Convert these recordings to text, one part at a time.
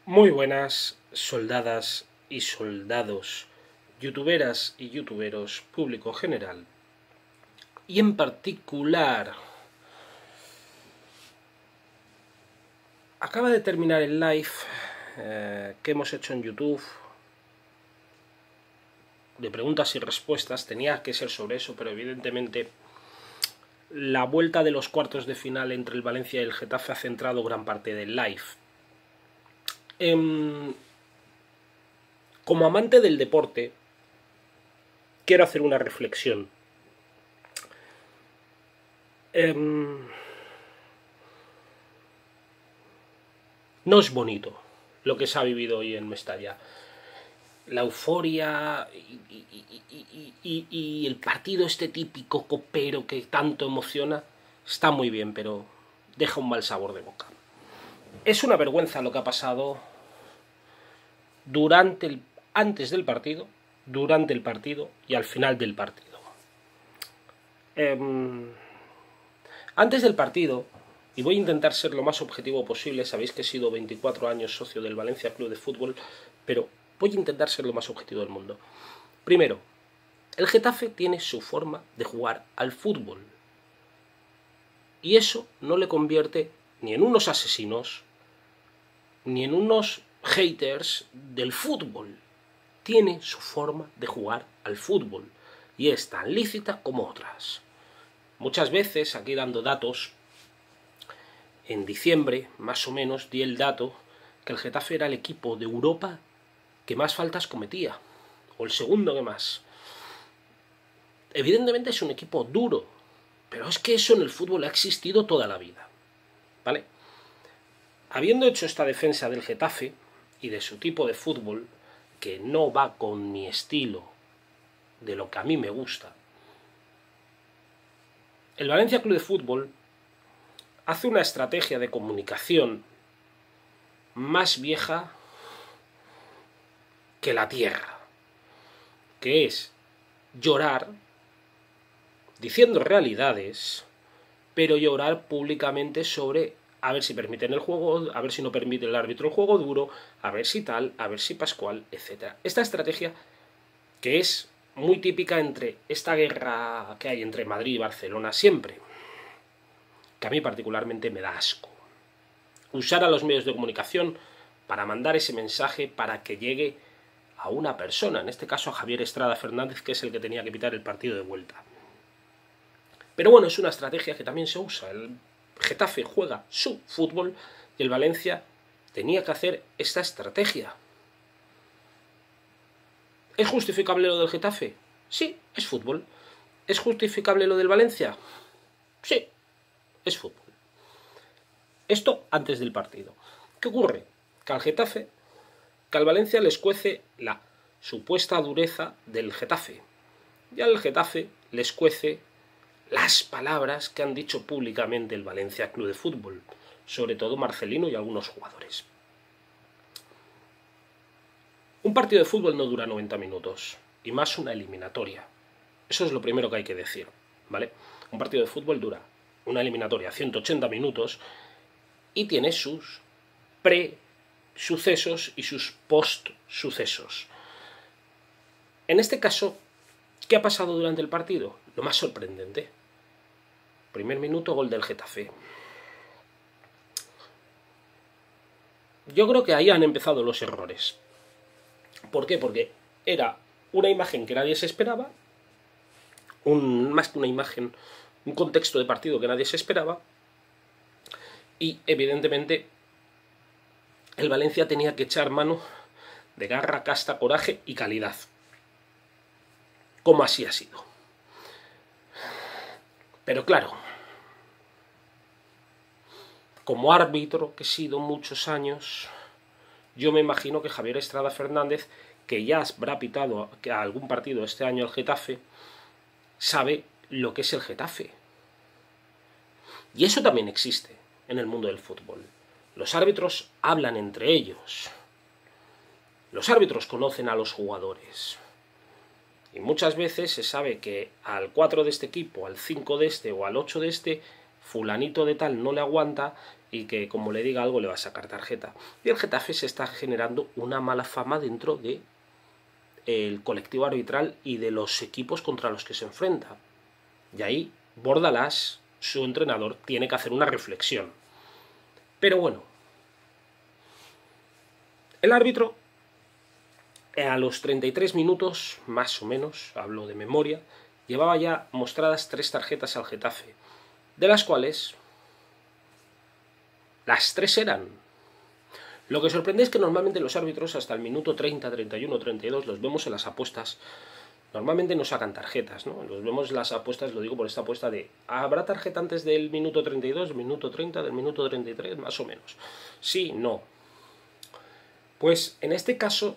Muy buenas, soldadas y soldados, youtuberas y youtuberos, público general. Y en particular, acaba de terminar el live que hemos hecho en YouTube de preguntas y respuestas. Tenía que ser sobre eso, pero evidentemente la vuelta de los cuartos de final entre el Valencia y el Getafe ha centrado gran parte del live. Como amante del deporte, quiero hacer una reflexión. No es bonito lo que se ha vivido hoy en Mestalla. La euforia y el partido este típico copero que tanto emociona está muy bien, pero deja un mal sabor de boca. Es una vergüenza lo que ha pasado antes del partido, durante el partido y al final del partido. Antes del partido, y voy a intentar ser lo más objetivo posible, sabéis que he sido 24 años socio del Valencia Club de Fútbol, pero voy a intentar ser lo más objetivo del mundo. Primero, el Getafe tiene su forma de jugar al fútbol. Y eso no le convierte ni en unos asesinos, ni en unos haters del fútbol. Tiene su forma de jugar al fútbol. Y es tan lícita como otras. Muchas veces, aquí dando datos, en diciembre, más o menos, di el dato que el Getafe era el equipo de Europa que más faltas cometía, o el segundo que más. Evidentemente es un equipo duro, pero es que eso en el fútbol ha existido toda la vida, ¿vale? Habiendo hecho esta defensa del Getafe y de su tipo de fútbol, que no va con mi estilo de lo que a mí me gusta, el Valencia Club de Fútbol hace una estrategia de comunicación más vieja que la tierra, que es llorar diciendo realidades, pero llorar públicamente sobre a ver si permiten el juego, a ver si no permite el árbitro el juego duro, a ver si tal, a ver si Pascual, etc. Esta estrategia, que es muy típica entre esta guerra que hay entre Madrid y Barcelona siempre, que a mí particularmente me da asco. Usar a los medios de comunicación para mandar ese mensaje para que llegue a una persona, en este caso a Javier Estrada Fernández, que es el que tenía que pitar el partido de vuelta. Pero bueno, es una estrategia que también se usa. El Getafe juega su fútbol y el Valencia tenía que hacer esta estrategia. ¿Es justificable lo del Getafe? Sí, es fútbol. ¿Es justificable lo del Valencia? Sí, es fútbol. Esto antes del partido. ¿Qué ocurre? Que al Getafe, que al Valencia les cuece la supuesta dureza del Getafe. Y al Getafe les cuece las palabras que han dicho públicamente el Valencia Club de Fútbol, sobre todo Marcelino y algunos jugadores. Un partido de fútbol no dura 90 minutos, y más una eliminatoria. Eso es lo primero que hay que decir, ¿vale? Un partido de fútbol dura una eliminatoria 180 minutos y tiene sus pre-sucesos y sus post-sucesos. En este caso, ¿qué ha pasado durante el partido? Lo más sorprendente. Primer minuto, gol del Getafe. Yo creo que ahí han empezado los errores. ¿Por qué? Porque era una imagen que nadie se esperaba, más que una imagen, un contexto de partido que nadie se esperaba, y evidentemente el Valencia tenía que echar mano de garra, casta, coraje y calidad. Como así ha sido. Pero claro, como árbitro que he sido muchos años, yo me imagino que Javier Estrada Fernández, que ya habrá pitado a algún partido este año el Getafe, sabe lo que es el Getafe. Y eso también existe en el mundo del fútbol. Los árbitros hablan entre ellos. Los árbitros conocen a los jugadores. Y muchas veces se sabe que al 4 de este equipo, al 5 de este o al 8 de este, fulanito de tal no le aguanta y que como le diga algo le va a sacar tarjeta. Y el Getafe se está generando una mala fama dentro de el colectivo arbitral y de los equipos contra los que se enfrenta. Y ahí Bordalás, su entrenador, tiene que hacer una reflexión. Pero bueno, el árbitro a los 33 minutos, más o menos, hablo de memoria, llevaba ya mostradas 3 tarjetas al Getafe, de las cuales las 3 eran. Lo que sorprende es que normalmente los árbitros hasta el minuto 30, 31, 32 los vemos en las apuestas. Normalmente no sacan tarjetas, ¿no? Los vemos en las apuestas, lo digo por esta apuesta de ¿habrá tarjeta antes del minuto 32, del minuto 30, del minuto 33? Más o menos. Sí, no. Pues en este caso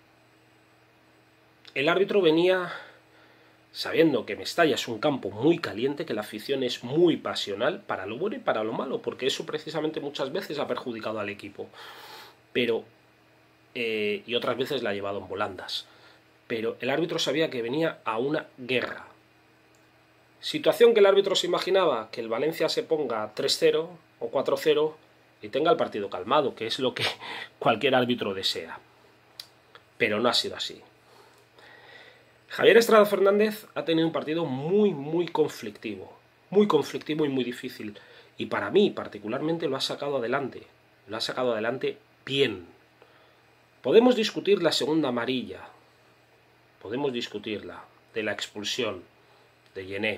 el árbitro venía sabiendo que Mestalla es un campo muy caliente, que la afición es muy pasional, para lo bueno y para lo malo, porque eso precisamente muchas veces ha perjudicado al equipo. Pero, y otras veces la ha llevado en volandas. Pero el árbitro sabía que venía a una guerra. Situación que el árbitro se imaginaba, que el Valencia se ponga 3-0 o 4-0 y tenga el partido calmado, que es lo que cualquier árbitro desea. Pero no ha sido así. Javier Estrada Fernández ha tenido un partido muy conflictivo y muy difícil. Y para mí, particularmente, lo ha sacado adelante. Lo ha sacado adelante bien. Podemos discutir la segunda amarilla. Podemos discutirla, de la expulsión de Yené.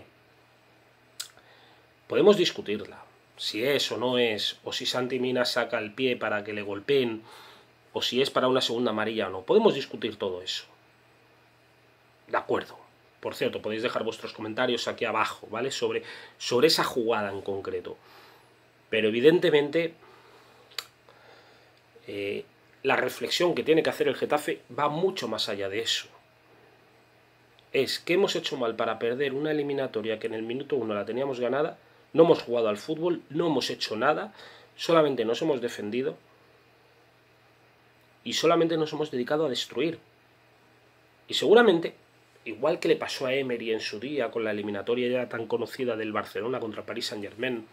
Podemos discutirla, si es o no es, o si Santi Mina saca el pie para que le golpeen, o si es para una segunda amarilla o no. Podemos discutir todo eso. De acuerdo. Por cierto, podéis dejar vuestros comentarios aquí abajo, ¿vale? Sobre esa jugada en concreto. Pero evidentemente la reflexión que tiene que hacer el Getafe va mucho más allá de eso. Es que hemos hecho mal para perder una eliminatoria que en el minuto 1 la teníamos ganada, no hemos jugado al fútbol, no hemos hecho nada, solamente nos hemos defendido y solamente nos hemos dedicado a destruir. Y seguramente, igual que le pasó a Emery en su día con la eliminatoria ya tan conocida del Barcelona contra Paris Saint-Germain,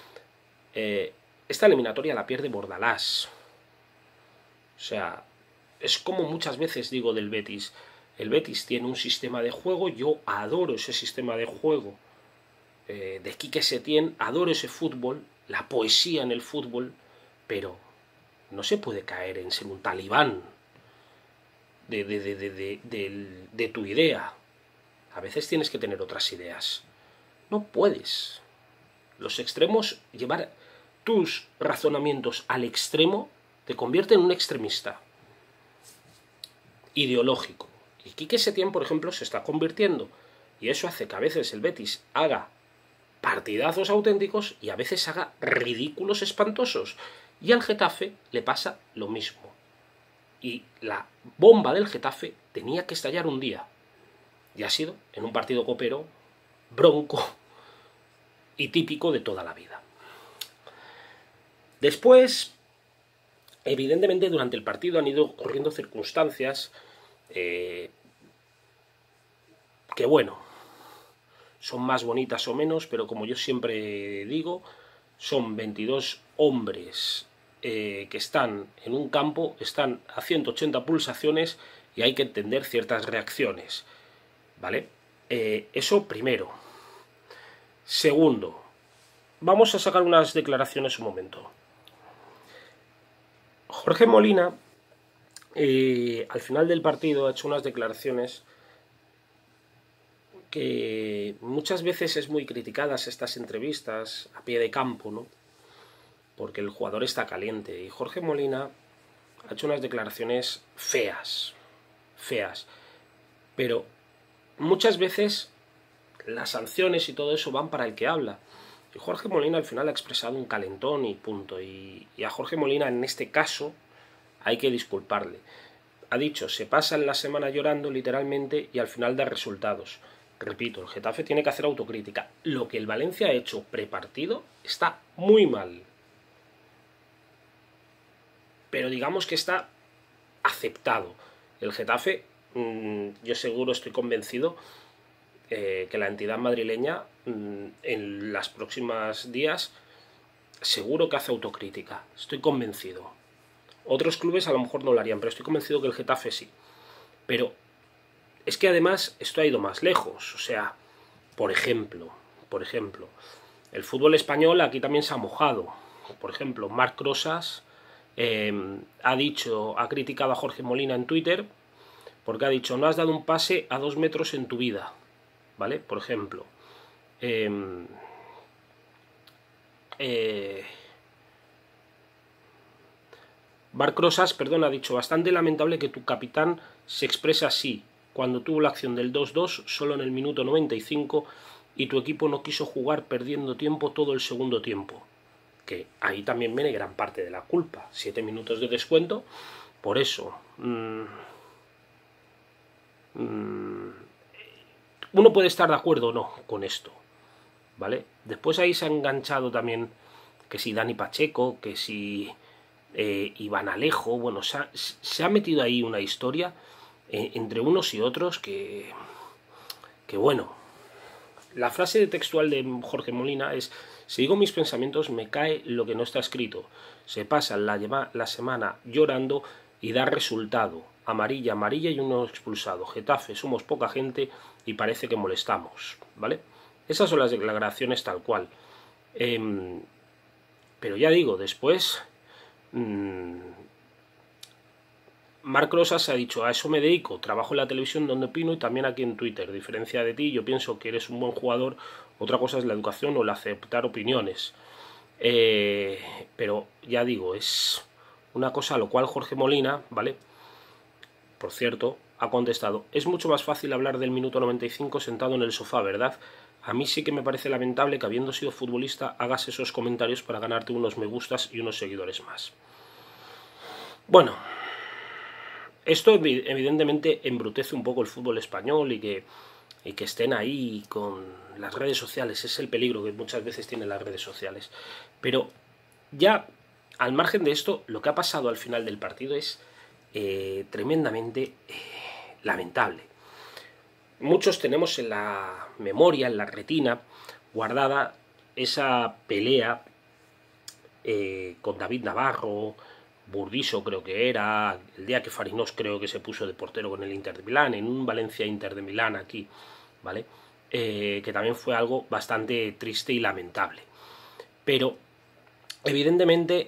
esta eliminatoria la pierde Bordalás. O sea, es como muchas veces digo del Betis. El Betis tiene un sistema de juego, yo adoro ese sistema de juego de Quique Setién, adoro ese fútbol, la poesía en el fútbol, pero no se puede caer en ser un talibán de tu idea. A veces tienes que tener otras ideas. No puedes. Los extremos, llevar tus razonamientos al extremo, te convierte en un extremista ideológico. Y Quique Setién, por ejemplo, se está convirtiendo. Y eso hace que a veces el Betis haga partidazos auténticos y a veces haga ridículos espantosos. Y al Getafe le pasa lo mismo. Y la bomba del Getafe tenía que estallar un día. Y ha sido en un partido copero, bronco y típico de toda la vida. Después, evidentemente, durante el partido han ido ocurriendo circunstancias que, bueno, son más bonitas o menos, pero como yo siempre digo, son 22 hombres que están en un campo, están a 180 pulsaciones y hay que entender ciertas reacciones, ¿vale? Eso primero. Segundo, vamos a sacar unas declaraciones un momento. Jorge Molina, al final del partido, ha hecho unas declaraciones que muchas veces es muy criticadas estas entrevistas a pie de campo, ¿no? Porque el jugador está caliente. Y Jorge Molina ha hecho unas declaraciones feas. Pero muchas veces las sanciones y todo eso van para el que habla. Y Jorge Molina al final ha expresado un calentón y punto. Y a Jorge Molina en este caso hay que disculparle. Ha dicho, se pasa en la semana llorando literalmente y al final da resultados. Repito, el Getafe tiene que hacer autocrítica. Lo que el Valencia ha hecho prepartido está muy mal. Pero digamos que está aceptado. El Getafe, yo seguro estoy convencido que la entidad madrileña en los próximos días seguro que hace autocrítica, estoy convencido. Otros clubes a lo mejor no lo harían, pero estoy convencido que el Getafe sí. Pero es que además esto ha ido más lejos, o sea, por ejemplo, el fútbol español aquí también se ha mojado. Por ejemplo, Marc Rosas ha criticado a Jorge Molina en Twitter porque ha dicho: no has dado un pase a 2 metros en tu vida, ¿vale? Por ejemplo, Marc Rosas, perdón, ha dicho: bastante lamentable que tu capitán se exprese así, cuando tuvo la acción del 2-2 solo en el minuto 95 y tu equipo no quiso jugar perdiendo tiempo todo el segundo tiempo. Que ahí también viene gran parte de la culpa. 7 minutos de descuento, por eso. Uno puede estar de acuerdo o no con esto, ¿vale? Después ahí se ha enganchado también que si Dani Pacheco, que si Iván Alejo, bueno, se ha metido ahí una historia entre unos y otros que bueno, la frase textual de Jorge Molina es: si digo mis pensamientos me cae lo que no está escrito, se pasa la semana llorando y da resultado, amarilla, amarilla y uno expulsado, Getafe, somos poca gente y parece que molestamos, ¿vale? Esas son las declaraciones tal cual. Pero ya digo, después Marc Rosas ha dicho: a eso me dedico, trabajo en la televisión donde opino y también aquí en Twitter. A diferencia de ti, yo pienso que eres un buen jugador, otra cosa es la educación o el aceptar opiniones. Pero ya digo, es una cosa a lo cual Jorge Molina, ¿vale? Por cierto, ha contestado: es mucho más fácil hablar del minuto 95 sentado en el sofá, ¿verdad? A mí sí que me parece lamentable que, habiendo sido futbolista, hagas esos comentarios para ganarte unos me gustas y unos seguidores más. Bueno, esto evidentemente embrutece un poco el fútbol español y que estén ahí con las redes sociales. Es el peligro que muchas veces tienen las redes sociales. Pero ya, al margen de esto, lo que ha pasado al final del partido es tremendamente lamentable. Muchos tenemos en la memoria, en la retina, guardada esa pelea con David Navarro, Burdiso creo que era, el día que Farinós creo que se puso de portero con el Inter de Milán, en un Valencia-Inter de Milán aquí, ¿vale? Que también fue algo bastante triste y lamentable. Pero, evidentemente,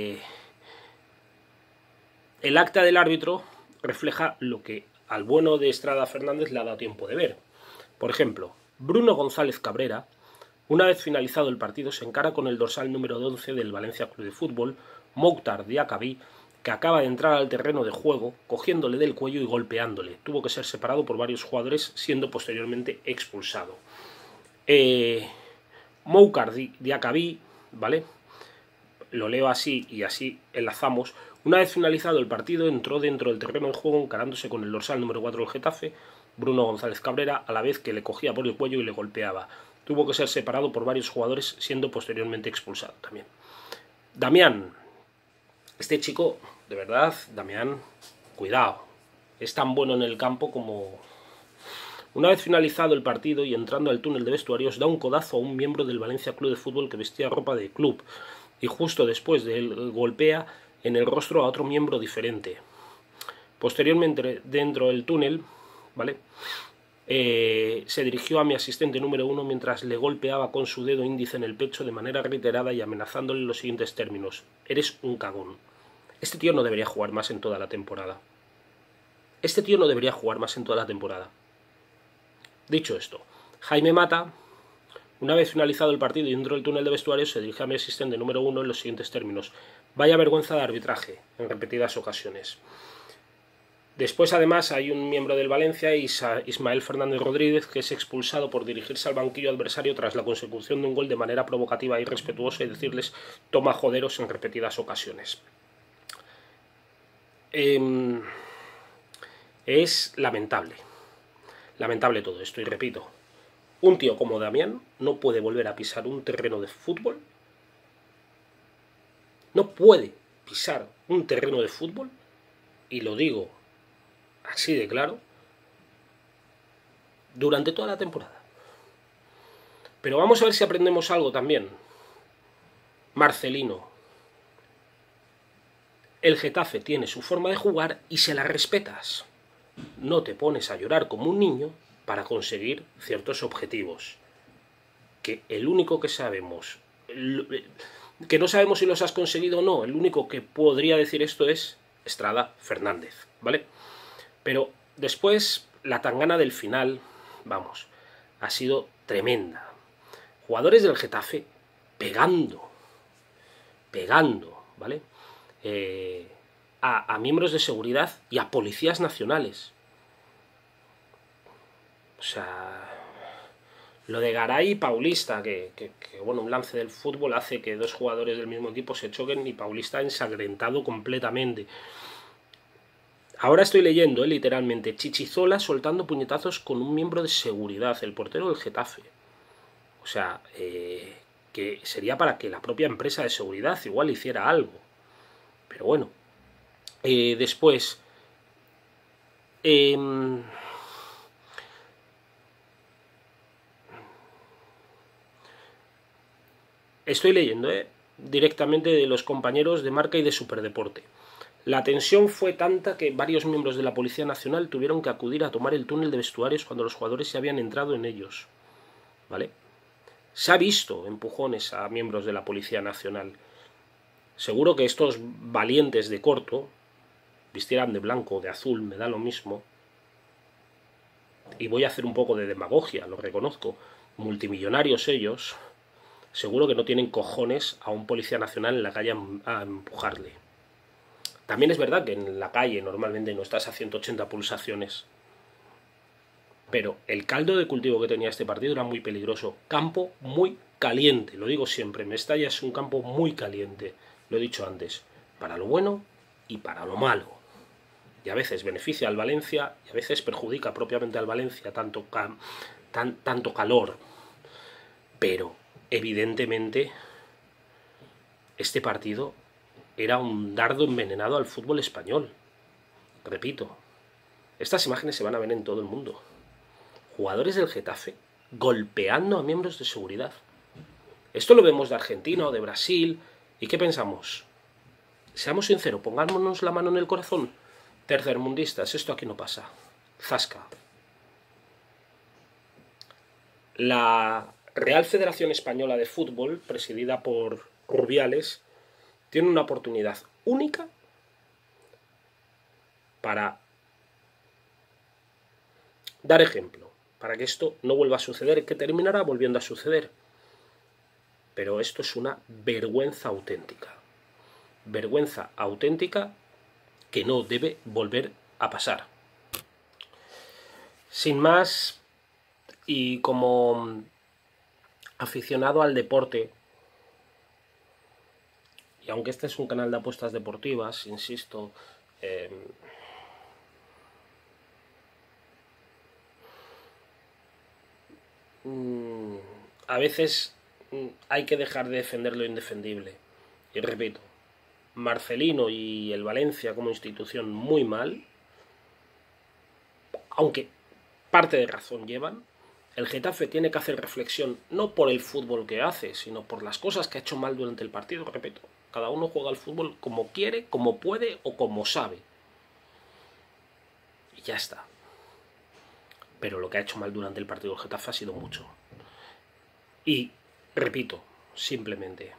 el acta del árbitro refleja lo que al bueno de Estrada Fernández le ha dado tiempo de ver. Por ejemplo, Bruno González Cabrera, una vez finalizado el partido, se encara con el dorsal número 11 del Valencia Club de Fútbol, Mokhtar Diakhaby, que acaba de entrar al terreno de juego, cogiéndole del cuello y golpeándole. Tuvo que ser separado por varios jugadores, siendo posteriormente expulsado. Mokhtar Diakhaby, ¿vale? Lo leo así y así enlazamos. Una vez finalizado el partido, entró dentro del terreno de juego encarándose con el dorsal número 4 del Getafe, Bruno González Cabrera, a la vez que le cogía por el cuello y le golpeaba. Tuvo que ser separado por varios jugadores, siendo posteriormente expulsado también. Damián, este chico, de verdad, Damián, cuidado, es tan bueno en el campo como... Una vez finalizado el partido y entrando al túnel de vestuarios, da un codazo a un miembro del Valencia Club de Fútbol que vestía ropa de club, y justo después de él golpea en el rostro a otro miembro diferente. Posteriormente, dentro del túnel, ¿vale? Se dirigió a mi asistente número 1 mientras le golpeaba con su dedo índice en el pecho de manera reiterada y amenazándole en los siguientes términos: eres un cagón. Este tío no debería jugar más en toda la temporada. Este tío no debería jugar más en toda la temporada. Dicho esto, Jaime Mata, una vez finalizado el partido y dentro del túnel de vestuarios, se dirige a mi asistente número 1 en los siguientes términos: vaya vergüenza de arbitraje, en repetidas ocasiones. Después, además, hay un miembro del Valencia, Ismael Fernández Rodríguez, que es expulsado por dirigirse al banquillo adversario tras la consecución de un gol de manera provocativa e irrespetuosa y decirles toma joderos en repetidas ocasiones. Es lamentable. Lamentable todo esto, y repito, un tío como Damián no puede volver a pisar un terreno de fútbol. No puede pisar un terreno de fútbol, y lo digo así de claro, durante toda la temporada. Pero vamos a ver si aprendemos algo también. Marcelino. El Getafe tiene su forma de jugar y se la respetas. No te pones a llorar como un niño para conseguir ciertos objetivos. Que el único que sabemos, que no sabemos si los has conseguido o no, el único que podría decir esto es Estrada Fernández, ¿vale? Pero después, la tangana del final, vamos, ha sido tremenda. Jugadores del Getafe pegando, ¿vale? A miembros de seguridad y a policías nacionales. O sea, lo de Garay y Paulista, que bueno, un lance del fútbol hace que dos jugadores del mismo equipo se choquen y Paulista ensangrentado completamente. Ahora estoy leyendo, literalmente, Chichizola soltando puñetazos con un miembro de seguridad, el portero del Getafe. O sea, que sería para que la propia empresa de seguridad igual hiciera algo. Pero bueno. Después... estoy leyendo, directamente de los compañeros de Marca y de Superdeporte. La tensión fue tanta que varios miembros de la Policía Nacional tuvieron que acudir a tomar el túnel de vestuarios cuando los jugadores se habían entrado en ellos. ¿Vale? Se ha visto empujones a miembros de la Policía Nacional. Seguro que estos valientes de corto, vistieran de blanco o de azul, me da lo mismo. Y voy a hacer un poco de demagogia, lo reconozco. Multimillonarios ellos, seguro que no tienen cojones a un policía nacional en la calle a empujarle. También es verdad que en la calle normalmente no estás a 180 pulsaciones. Pero el caldo de cultivo que tenía este partido era muy peligroso. Campo muy caliente, lo digo siempre. Mestalla es un campo muy caliente, lo he dicho antes. Para lo bueno y para lo malo. Y a veces beneficia al Valencia y a veces perjudica propiamente al Valencia tanto calor. Pero, evidentemente, este partido era un dardo envenenado al fútbol español. Repito, estas imágenes se van a ver en todo el mundo. Jugadores del Getafe golpeando a miembros de seguridad. Esto lo vemos de Argentina o de Brasil. ¿Y qué pensamos? Seamos sinceros, pongámonos la mano en el corazón. Tercermundistas, esto aquí no pasa. Zasca. La Real Federación Española de Fútbol, presidida por Rubiales, tiene una oportunidad única para dar ejemplo, para que esto no vuelva a suceder, que terminará volviendo a suceder. Pero esto es una vergüenza auténtica. Vergüenza auténtica que no debe volver a pasar. Sin más, y como aficionado al deporte, y aunque este es un canal de apuestas deportivas, insisto, a veces hay que dejar de defender lo indefendible. Y repito, Marcelino y el Valencia como institución muy mal, aunque parte de razón llevan. El Getafe tiene que hacer reflexión no por el fútbol que hace, sino por las cosas que ha hecho mal durante el partido. Repito, cada uno juega al fútbol como quiere, como puede o como sabe. Y ya está. Pero lo que ha hecho mal durante el partido del Getafe ha sido mucho. Y, repito, simplemente,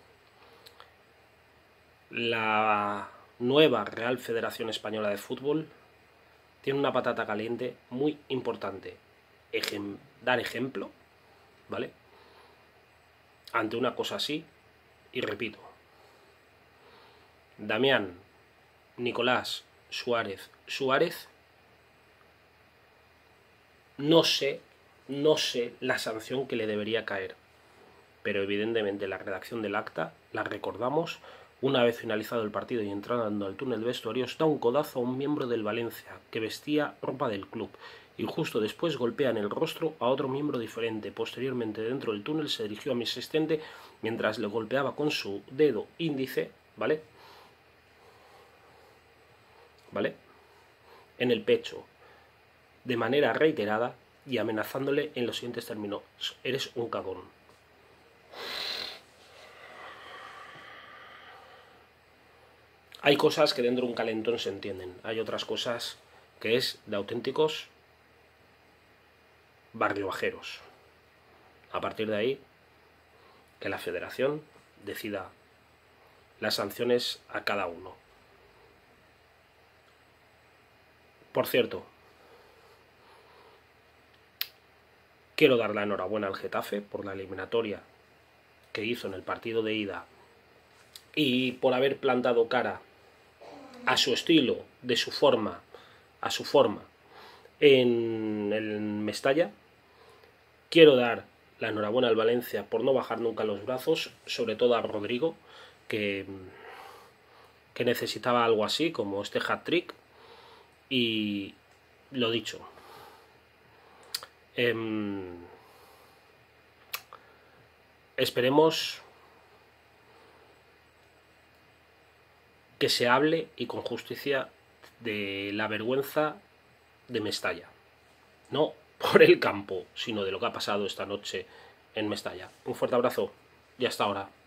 la nueva Real Federación Española de Fútbol tiene una patata caliente muy importante. Dar ejemplo, ¿vale? Ante una cosa así, y repito, Damián, Nicolás, Suárez, no sé la sanción que le debería caer, pero evidentemente la redacción del acta la recordamos. Una vez finalizado el partido y entrando al túnel de vestuarios, da un codazo a un miembro del Valencia que vestía ropa del club y justo después golpea en el rostro a otro miembro diferente. Posteriormente, dentro del túnel, se dirigió a mi asistente mientras le golpeaba con su dedo índice, ¿vale? En el pecho, de manera reiterada, y amenazándole en los siguientes términos: eres un cagón. Hay cosas que dentro de un calentón se entienden, hay otras cosas que es de auténticos barriobajeros. A partir de ahí, que la federación decida las sanciones a cada uno. Por cierto, quiero dar la enhorabuena al Getafe por la eliminatoria que hizo en el partido de ida y por haber plantado cara a su estilo, de su forma, a su forma en el Mestalla. Quiero dar la enhorabuena al Valencia por no bajar nunca los brazos, sobre todo a Rodrigo, que necesitaba algo así como este hat-trick. Y lo dicho, esperemos que se hable y con justicia de la vergüenza de Mestalla. No por el campo, sino de lo que ha pasado esta noche en Mestalla. Un fuerte abrazo y hasta ahora.